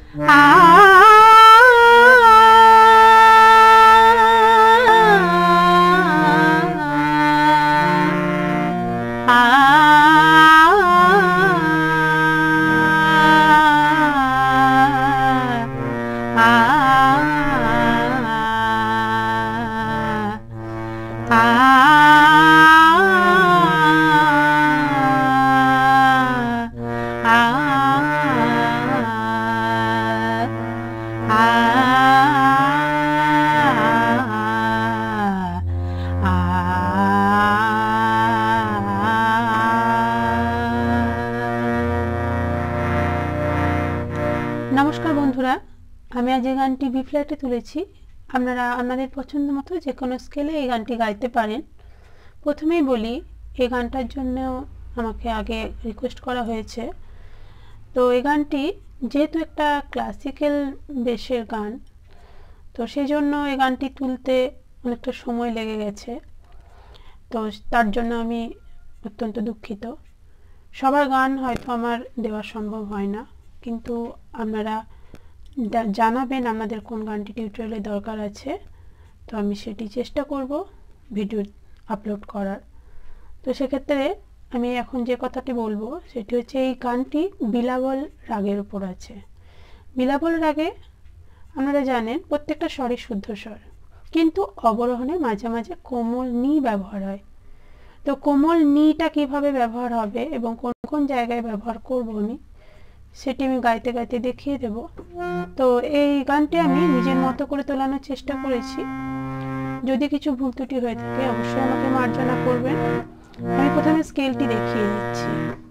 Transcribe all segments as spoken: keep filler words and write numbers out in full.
নমস্কার বন্ধুরা, আমি আজ এই গানটি বি ফ্ল্যাটে তুলেছি। আপনারা আপনাদের পছন্দ মতো যে কোনো স্কেলে এই গানটি গাইতে পারেন। প্রথমেই বলি, এই গানটার জন্য আমাকে আগে রিকোয়েস্ট করা হয়েছে। তো এই গানটি যেহেতু একটা ক্লাসিক্যাল বেসের গান, তো সেই জন্য এই গানটি তুলতে অনেকটা সময় লেগে গেছে। তো তার জন্য আমি অত্যন্ত দুঃখিত। সবার গান হয়তো আমার দেওয়া সম্ভব হয় না, কিন্তু আপনারা জানাবেন আপনাদের কোন গানটি টিউটোরিয়ালে দরকার আছে, তো আমি সেটি চেষ্টা করব ভিডিও আপলোড করার। তো সেক্ষেত্রে আমি এখন যে কথাটি বলবো সেটি হচ্ছে, এই গানটি বিলাবল রাগের উপর আছে। বিলাবল রাগে আপনারা জানেন প্রত্যেকটা স্বরই শুদ্ধ স্বর, কিন্তু অবরোহণে মাঝে মাঝে কোমল নি ব্যবহার হয়। তো কোমল নিটা কিভাবে ব্যবহার হবে এবং কোন কোন জায়গায় ব্যবহার করব আমি সেটি আমি গাইতে গাইতে দেখিয়ে দেব। তো এই গানটি আমি নিজের মতো করে তোলানোর চেষ্টা করেছি। যদি কিছু ভুল ত্রুটি হয়ে থাকে অবশ্যই আমাকে মার্জনা করবেন। আমি প্রথমে স্কেলটি দেখিয়ে দিচ্ছি।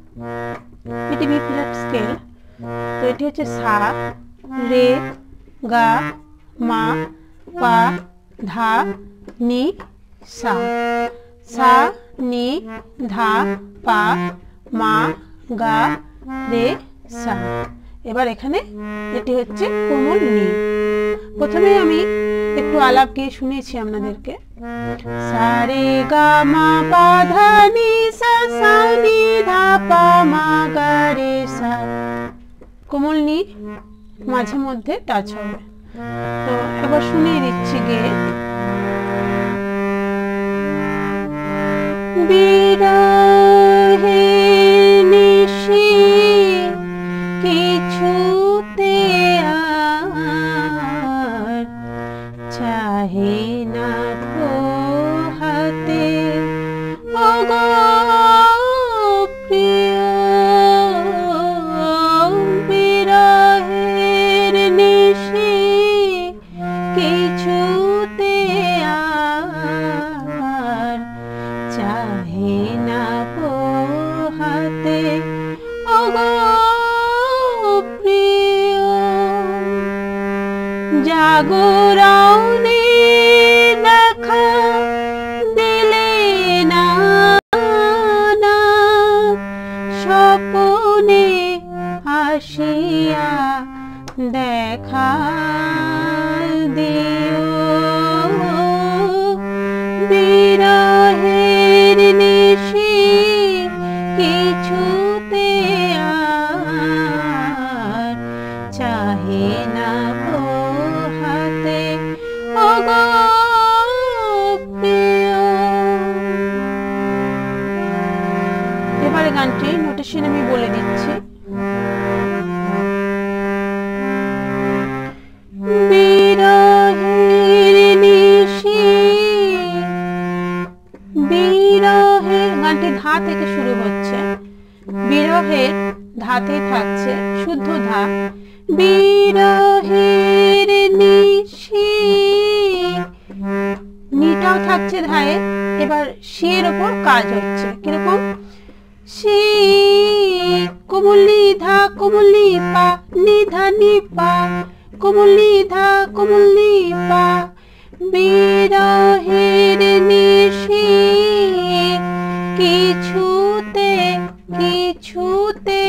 এটি বি ফ্ল্যাট স্কেল। তো এটি হচ্ছে সা, রে, গা, মা, পা, ধা, নি, সা। সা, নি, ধা, পা, মা, গা, রে, সা। এবার এখানে এটি হচ্ছে কোমল নি। প্রথমে আমি একটু আলাপ গিয়ে শুনেছি আপনাদেরকে। সা রে গা মা পা ধা নি সা, সা নি ধা পা মা গা রে সা। কোমল নি মাঝে মধ্যে টাচ হবে। তো এবার শুনিয়ে দিচ্ছি গিয়ে। বিরহে নিশি কিছুতে আর চাহে না পোহাতে ওগো প্রিয়। বিরহের নিশি কিছুতে আর চাহে না পোহাতে ওগো প্রিয়। জাগরণে দেখা দিলে না, স্বপনে আসিয়া দেখা দিও। বিরহের নিশি কিছুতে আর চাহে না পোহাতে ওগো প্রিয়। এবারে গানটি নোটেশন আমি বলে দিচ্ছি। বিরহের নিশি, বিরহের গানটি ধা থেকে শুরু হচ্ছে। বিরহের ধাতেই থাকছে শুদ্ধ ধা। বিরহের নিশি, নিটাও থাকছে ধায়ে। এবার শির ওপর কাজ হচ্ছে কিরকম, শি কোমলি ধা কোমলি পা নি ধা নি পা, কোমলি ধা কোমলি পা। বিরহের নিশি কিছুতে কিছুতে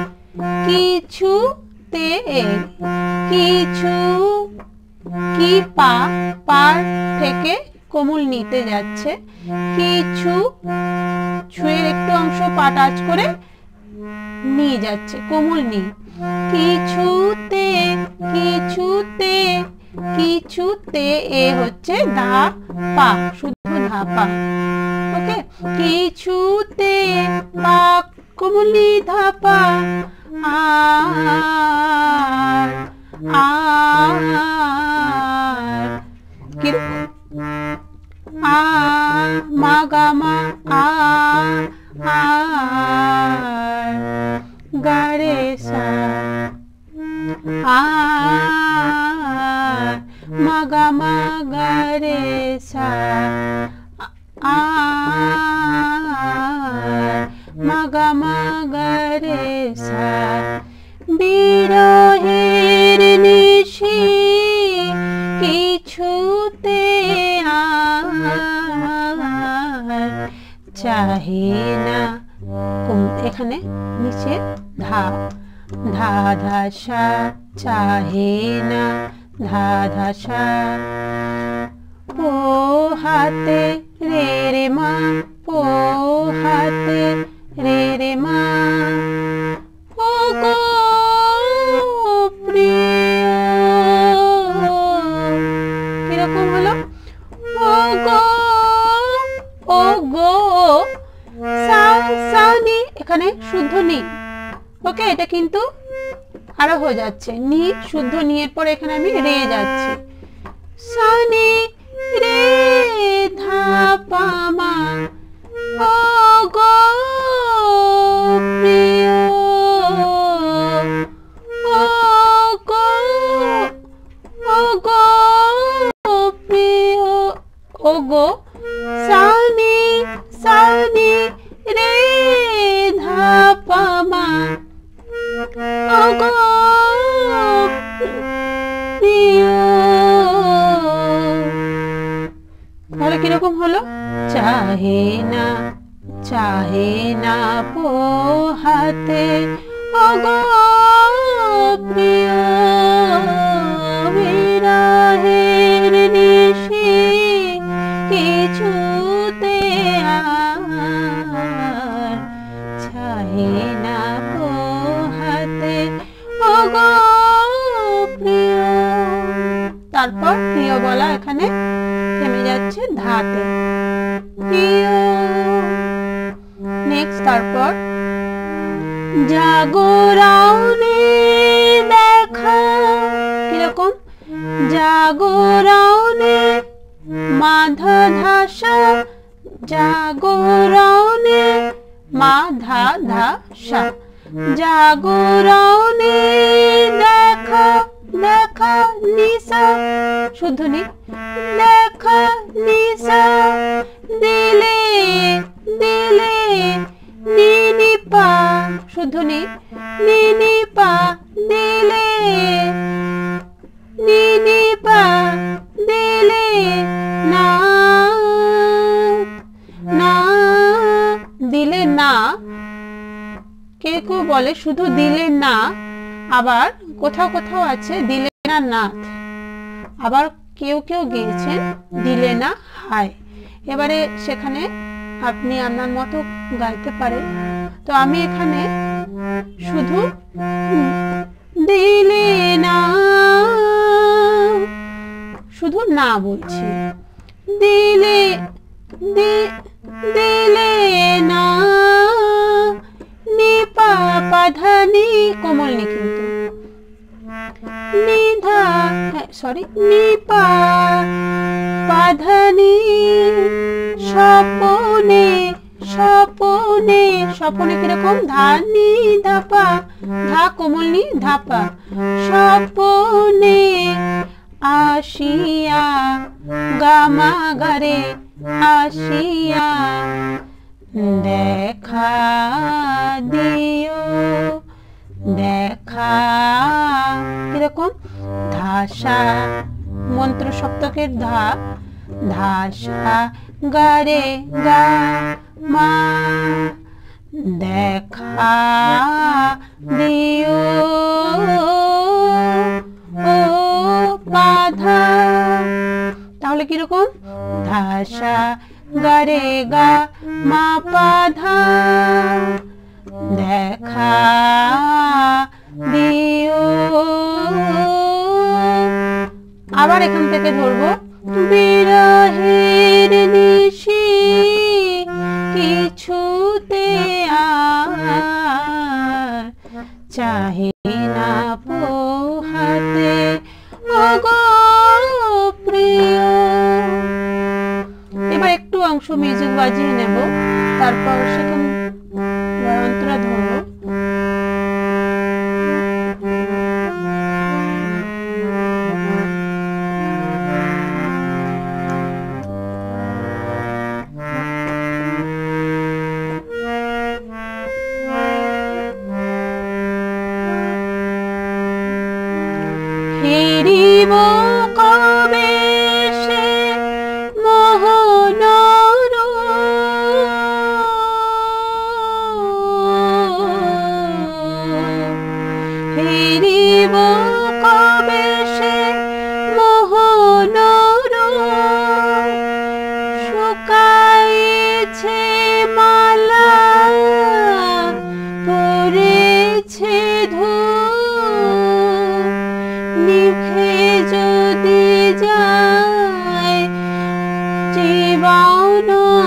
কিছুতে কিছু কি পা, পার থেকে কোমল নিতে যাচ্ছে। কিছু ছুঁয়ের একটু অংশ পা টাচ করে নিয়ে যাচ্ছে কোমল নি। কিছুতে কিছুতে এ হচ্ছে ধা পা, শুধু ধা পা। ওকে, কিছুতে পা কোমলি ধা পা, আর আর কি আ মা গা মা, আ আর গা রে সা, আর মা গা মা গা রে সা, আর মা গা মা গা রে সা। বিরহের নিশি কিছুতে আর চাহে না, এখানে নিচে ধা ধা ধা সা, চাহে না ধা ধা সা। পো হাতে রে রে মা, পো হাতে রে রে মা, ও গো প্রিয়, কিরকম হলো? ও গো, ও গো, সা সা নি, এখানে শুদ্ধ নি। ওকে, এটা কিন্তু আরো হয়ে যাচ্ছে, নি শুদ্ধ নি এর পরে এখানে আমি রে যাচ্ছি, সা নি রে ধা পা মা, ও গো প্রিয়, ও গো, ও গো প্রিয়, ও গো সা নি সা নি রে ধা পা মা, ও গো প্রিয়। তাহলে কিরকম হলো? চাহে না, চাহে না পো হাতে, ও গো প্রিয়। বিরহের নিশি কিছুতে আর চাহে না পো হাতে, ও গো প্রিয়। তারপর প্রিয় বলা এখানে থেমে যাচ্ছে ধাতে, প্রিয়। নেক্সট, তারপর জাগরাওনে দেখা, কিরকম? জাগরাওনে মা ধা ধা সা, জাগরাওনে মা ধা ধা সা, জাগরাওনে দেখা দেখা নিসা, শুদ্ধ নি, দেখা নিসা, দিলে দিলে নি নি পা, শুদ্ধ নি, নি নি পা, দিলে নি নি পা, দিলে না না, দিলে না। কে কেউ বলে শুধু দিলে না, আবার কোথাও কোথাও আছে দিলে না নাথ, আবার কেউ কেউ গেয়েছেন দিলে না হায়। এবারে সেখানে আপনি আপনার মতো গাইতে পারেন। তো আমি এখানে শুধু দিলে না, শুধু না বলছি, দিলে দিলে না, নি পা পা ধা নি, কোমল নি কিন্তু, নি ধা, সরি, নি পা পা ধা নি, স্বপনে স্বপনে, স্বপনে কিরকম? ধা নি ধা পা, ধা কোমল নি, ধা পা, স্বপনে আসিয়া, গা মা গা রে, আসিয়া দেখা দিও, দেখা, কিরকম? ধাসা, মন্ত্র সপ্তকের ধা, ধাসা গা রে গা মা, দেখা দিও ও বাধা। তাহলে কিরকম? ধাসা গা রে গা মা পা ধা, দেখা দিও আবার এখান থেকে ধরবো বিরহের নিশি কিছুতে আর চাহে না পোহাতে ওগো প্রিয়। এবার একটু অংশ মিউজিক বাজিয়ে নেব, তারপর সেখানে অন্তরা ধরবো। হেরিব কবে সে মোহনর হেরিব কবে সে মোহনর শুকাইছে মালা পড়েছে ধূ নিভে যদি যায় জীবন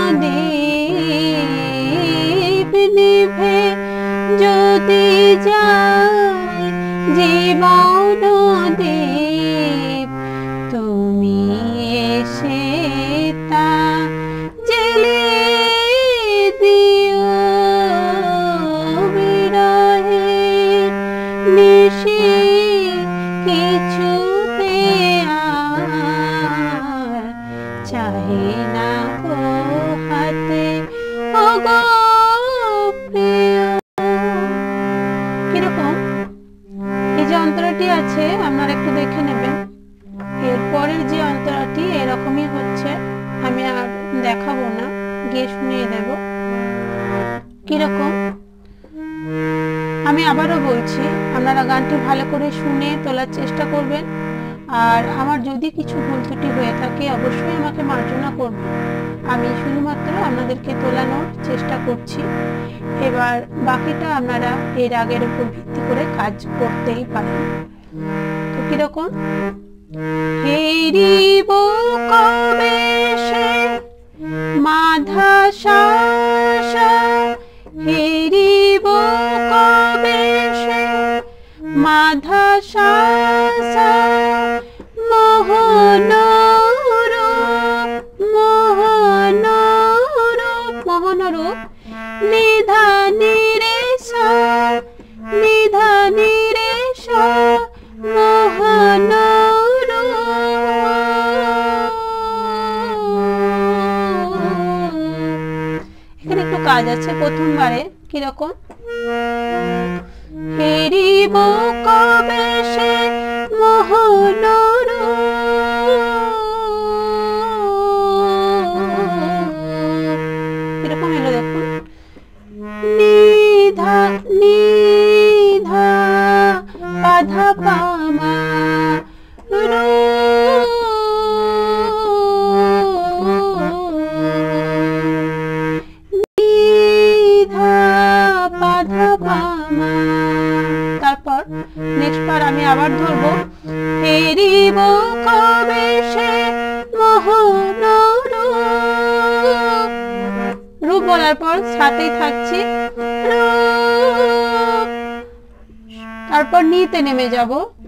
দীপ নিভে যদি যায় জীবন দীপ তুমি এসে তা জেলে দিও বিরহের নিশি কিছুতে আর চাহে না পোহাতে ওগো প্রিয়। কিরকম এই যে অন্তরাটি আছে আপনারা একটু দেখে নেবেন। এরপরের যে অন্তরাটি এরকমই হচ্ছে, আমি আর দেখাবো না, গিয়ে শুনিয়ে দেব কিরকম। আমি আবারও বলছি, আপনারা গানটি ভালো করে শুনে তোলার চেষ্টা করবেন। আর আমার যদি কিছু ভুল ত্রুটি হয়ে থাকে অবশ্যই আমাকে মার্জনা করবেন, আমি শুধুমাত্র আপনাদেরকে তোলানোর চেষ্টা করছি। এবার বাকিটা আপনারা এর আগের উপর ভিত্তি করে কাজ করতেই পারেন। তো কিরকম হেরিব কবে সে মাধা শাসা হেরিব কবে সে মাধা শাসা মোহনরূপ মোহনরূপ মোহনরূপ নিধানি রে সা নিধানি রে সা মোহনরূপ। এখানে একটু কাজ আছে প্রথমবারে কিরকম হেরিব কবে সে মোহনরূপ কিরকম এলো দেখুন নিধা নিধা পাধা পামা তারপর নেক্সট বার আমি আবার ধরবো হেরিব কবে সে মোহনরূপ রূপ বলার পর সাথেই থাকছি রূপ, তারপর নিতে নেমে যাব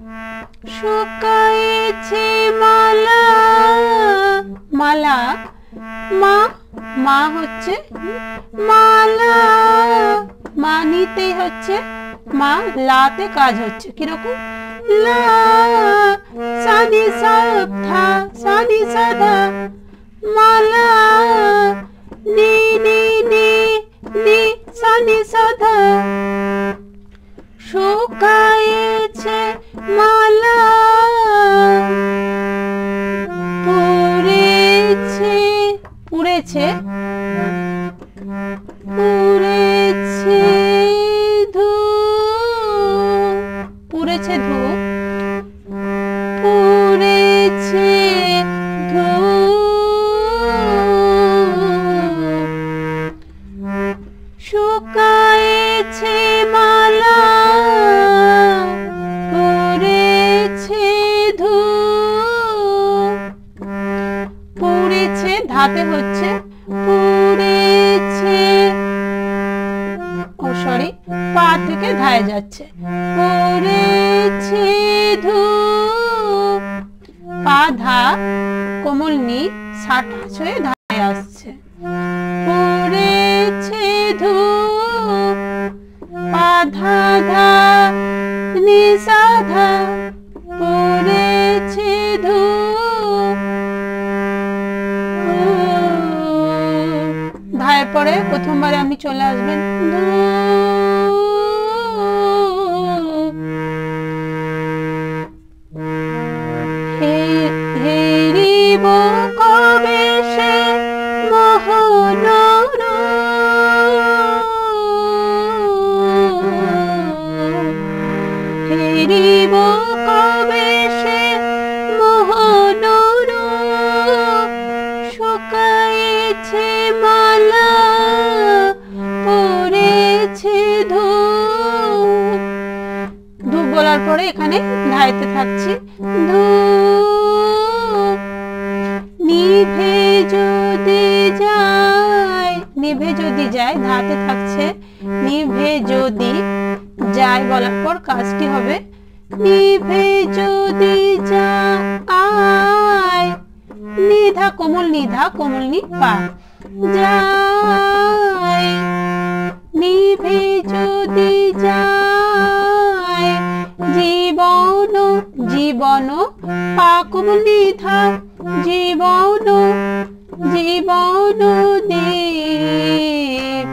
শুকাইছে মালা মালা মা মা হচ্ছে মালা মা নিতেই হচ্ছে মা লাতে কাজ হচ্ছে কিরকম লা সানি সাধা সানি সাধা মালা নি নি নি নি সানি সাধা শুকাইছে মালা পুড়েছে পুড়েছে পুড়েছে ধূ পুড়েছে ধূ পুড়েছে ধূ শুকাইছে মালা পুড়েছে ধূ পাতে হচ্ছে পুড়েছে, ও সরি পা থেকে ধায় যাচ্ছে, পুড়েছে ধূপ, পা ধা কোমল নি সাটাস হয়ে ধায় আসছে, পুড়েছে ধূপ, পা ধা ধা নি সা ধা, পুড়েছে ধূপ। ধায়ের পরে প্রথমবারে আপনি চলে আসবেন ধূপ, হেরিব কবে সে মোহনর, হেরিব কবে সে মোহনর, শুকাইছে মালা পড়েছে ধূপ। ধূপ বলার পরে এখানে ধাইতে থাকছি ধূপ, নিভে যদি যায়, নিভে যদি যায় ধাতে থাকছে, নিভে যদি যায় বলার পর কাজটি হবে নিভে যদি যায়, নিধা কোমল নিধা কোমল নি পা, যায় নিভে যদি যায়, জীবন জীবন পা কোমল নিধা, জীবন জীবন দেব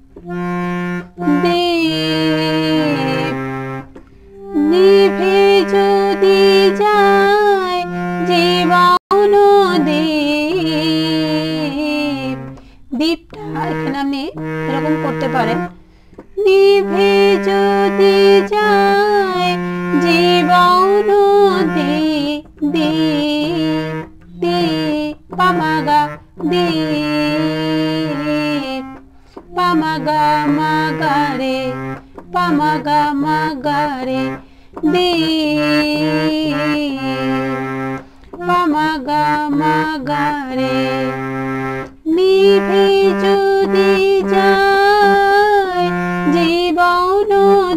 দেব, নিভে যদি যায় জীবন দেব। দীপটা এখানে আপনি এরকম করতে পারেন, নিভে যদি যায় জীবন দেব দেব দেব, পামাগা দেব, পামাগা মাগারে, পামাগা মাগারে দেব, পামাগা মাগারে, নিভে যদি যায় জীবন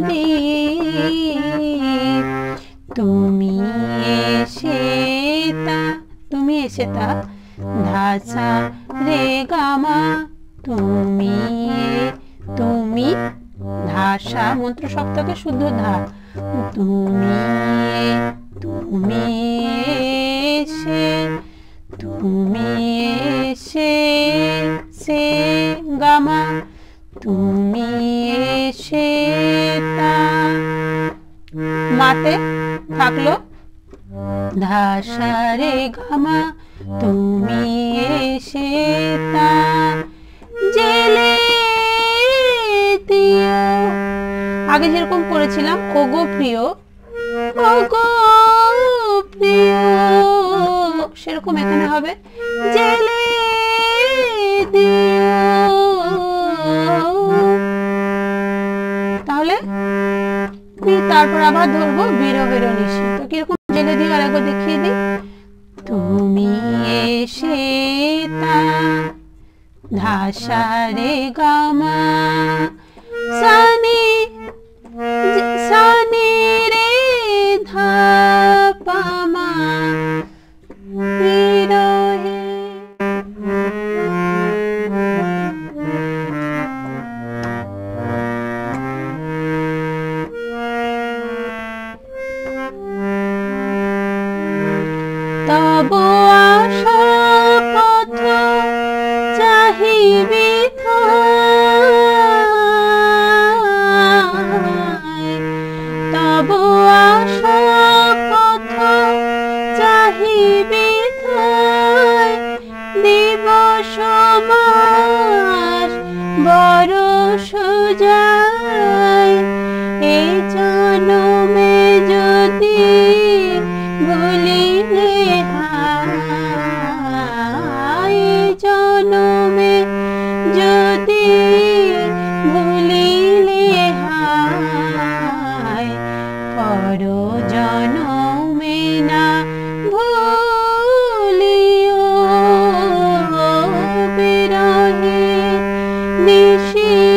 দেব। তুমি এসে তা, তুমি এসে তা ধাসা রে গামা, তুমি তুমি ধাসা মন্ত্র সপ্তকে শুদ্ধ ধা, তুমি তুমি এসে, তুমি এসে সে গামা, তুমি এসে তা, মাতে থাকলো ধাসা রে গামা, তুমি এসে তা জেলে দিও। আগে যেরকম করেছিলাম ওগো প্রিয়, ওগো প্রিয়, সেরকম এখানে হবে জেলে দিও। তাহলে তারপর আবার ধরবো বিরহের নিশি, তো কিরকম জেলে দিও আরেকবার দেখিয়ে দিই। তুমি এসে তা ধাসা রে গামা, সানি সানি রে ধা পামা, বিরহে। তব আশা পথ চাহিবি তব আশা পথ চাহিবি দিবস মাস বরষ যায়, এই জনমে যদি ভুলিলে হায়, জনমে যদি ভুলিলে হায়, পর জনমে না ভুলিও দেশে